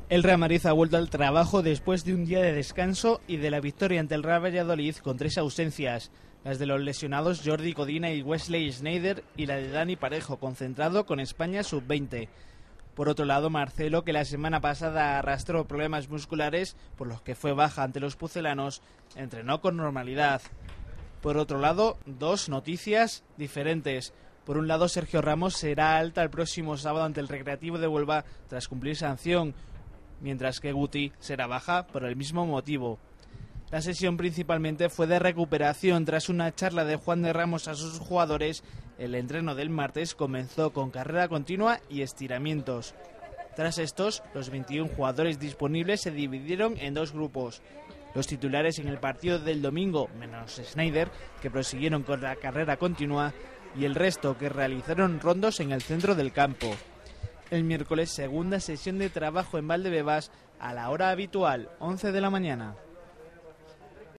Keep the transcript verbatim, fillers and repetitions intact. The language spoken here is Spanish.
El Real Madrid ha vuelto al trabajo después de un día de descanso y de la victoria ante el Real Valladolid con tres ausencias, las de los lesionados Jordi Codina y Wesley Sneijder y la de Dani Parejo, concentrado con España sub veinte. Por otro lado, Marcelo, que la semana pasada arrastró problemas musculares por los que fue baja ante los pucelanos, entrenó con normalidad. Por otro lado, dos noticias diferentes. Por un lado, Sergio Ramos será alta el próximo sábado ante el Recreativo de Huelva tras cumplir sanción, mientras que Guti será baja por el mismo motivo. La sesión principalmente fue de recuperación. Tras una charla de Juan de Ramos a sus jugadores, el entreno del martes comenzó con carrera continua y estiramientos. Tras estos, los veintiún jugadores disponibles se dividieron en dos grupos. Los titulares en el partido del domingo, menos Sneijder, que prosiguieron con la carrera continua, y el resto que realizaron rondos en el centro del campo. El miércoles, segunda sesión de trabajo en Valdebebas a la hora habitual, once de la mañana.